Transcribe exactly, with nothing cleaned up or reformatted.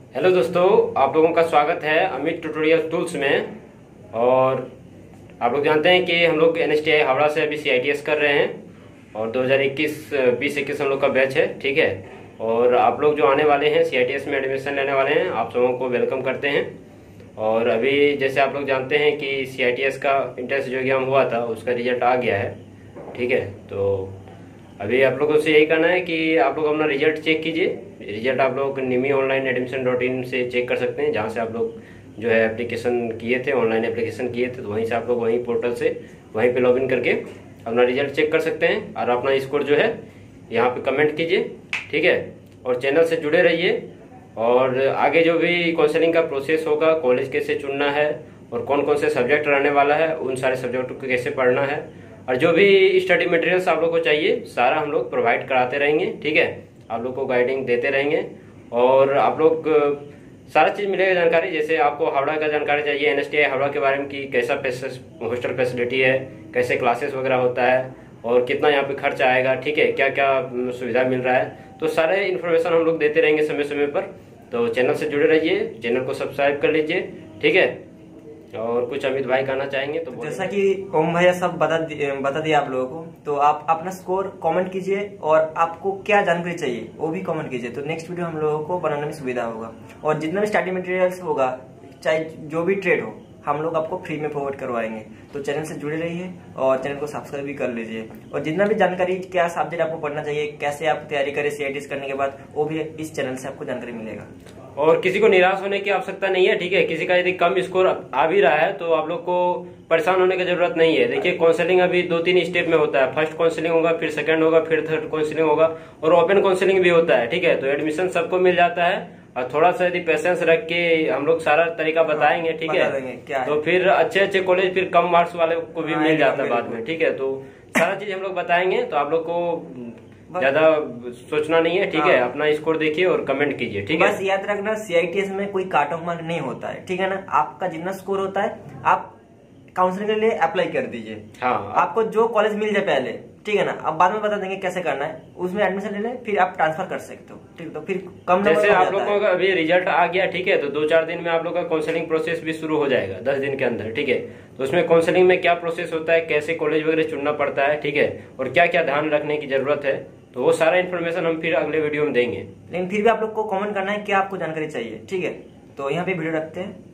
Hello दोस्तों, आप लोगों का स्वागत है अमित ट्यूटोरियल टूल्स में। और आप लोग जानते हैं कि हम लोग N S T I Howrah से अभी सी आई टी एस कर रहे हैं और दो हज़ार इक्कीस बीस इक्कीस हम लोग का बैच है, ठीक है। और आप लोग जो आने वाले हैं सी आई टी एस में एडमिशन लेने वाले हैं, आप सबों को वेलकम करते हैं। और अभी जैसे आप लोग जानते हैं कि सी आई टी एस का इंट्रेंस जो एग्जाम हुआ था उसका रिजल्ट आ गया है, ठीक है। तो अभी आप लोगों से यही करना है कि आप लोग अपना रिजल्ट चेक कीजिए। रिजल्ट आप लोग निमी ऑनलाइन एडमिशन डॉट इन से चेक कर सकते हैं, जहाँ से आप लोग जो है एप्लीकेशन किए थे, ऑनलाइन एप्लीकेशन किए थे, तो वहीं से आप लोग वहीं पोर्टल से वहीं पे लॉगिन करके अपना रिजल्ट चेक कर सकते हैं और अपना स्कोर जो है यहाँ पे कमेंट कीजिए, ठीक है। और चैनल से जुड़े रहिए। और आगे जो भी काउंसलिंग का प्रोसेस होगा, कॉलेज कैसे चुनना है और कौन कौन से सब्जेक्ट रहने वाला है, उन सारे सब्जेक्ट को कैसे पढ़ना है और जो भी स्टडी मटेरियल्स आप लोग को चाहिए सारा हम लोग प्रोवाइड कराते रहेंगे, ठीक है। आप लोग को गाइडिंग देते रहेंगे और आप लोग सारा चीज़ मिलेगा जानकारी। जैसे आपको हावड़ा का जानकारी चाहिए, N S T I Howrah के बारे में कि कैसा हॉस्टल फैसिलिटी है, कैसे क्लासेस वगैरह होता है और कितना यहाँ पे खर्च आएगा, ठीक है, क्या क्या सुविधा मिल रहा है, तो सारे इन्फॉर्मेशन हम लोग देते रहेंगे समय समय पर। तो चैनल से जुड़े रहिए, चैनल को सब्सक्राइब कर लीजिए, ठीक है। और कुछ अमित भाई कहना चाहेंगे तो जैसा कि ओम भैया सब बता बता दिया आप लोगों को, तो आप अपना स्कोर कमेंट कीजिए और आपको क्या जानकारी चाहिए वो भी कमेंट कीजिए, तो नेक्स्ट वीडियो हम लोगों को बनाने में सुविधा होगा। और जितना भी स्टडी मटेरियल्स होगा, चाहे जो भी ट्रेड हो, हम लोग आपको फ्री में प्रोवाइड करवाएंगे। तो चैनल से जुड़े रहिए और चैनल को सब्सक्राइब भी कर लीजिए। और जितना भी जानकारी, क्या सब्जेक्ट आपको पढ़ना चाहिए, कैसे आप तैयारी करें सी आई टी एस करने के बाद, वो भी इस चैनल से आपको जानकारी मिलेगा। और किसी को निराश होने की आवश्यकता नहीं है, ठीक है। किसी का यदि कम स्कोर आ भी रहा है तो आप लोग को परेशान होने की जरूरत नहीं है। देखिए, काउंसलिंग अभी दो तीन स्टेप में होता है। फर्स्ट काउंसलिंग होगा, फिर सेकंड होगा, फिर थर्ड काउंसलिंग होगा और ओपन काउंसलिंग भी होता है, ठीक है। तो एडमिशन सबको मिल जाता है और थोड़ा सा यदि पेशेंस रख के हम लोग सारा तरीका बताएंगे, ठीक है, तो फिर अच्छे अच्छे कॉलेज फिर कम मार्क्स वाले को भी मिल जाता है बाद में, ठीक है। तो सारा चीज हम लोग बताएंगे, तो आप लोग को ज्यादा सोचना नहीं है, ठीक है। अपना स्कोर देखिए और कमेंट कीजिए, ठीक है। बस याद रखना, सी आई टी एस में कोई काट ऑफ मार्क नहीं होता है, ठीक है ना। आपका जितना स्कोर होता है आप काउंसलिंग के लिए अप्लाई कर दीजिए। हाँ, आपको जो कॉलेज मिल जाए पहले, ठीक है ना, अब बाद में बता देंगे कैसे करना है, उसमें एडमिशन ले लें, फिर आप ट्रांसफर कर सकते हो, ठीक। तो फिर कम जैसे आप लोग को अभी रिजल्ट आ गया, ठीक है, तो दो चार दिन में आप लोग का काउंसलिंग प्रोसेस भी शुरू हो जाएगा, दस दिन के अंदर, ठीक है। तो उसमें काउंसलिंग में क्या प्रोसेस होता है, कैसे कॉलेज वगैरह चुनना पड़ता है, ठीक है, और क्या क्या ध्यान रखने की जरूरत है, तो वो सारा इन्फॉर्मेशन हम फिर अगले वीडियो में देंगे। लेकिन फिर भी आप लोग को कमेंट करना है क्या आपको जानकारी चाहिए, ठीक है। तो यहाँ पे वीडियो रखते हैं।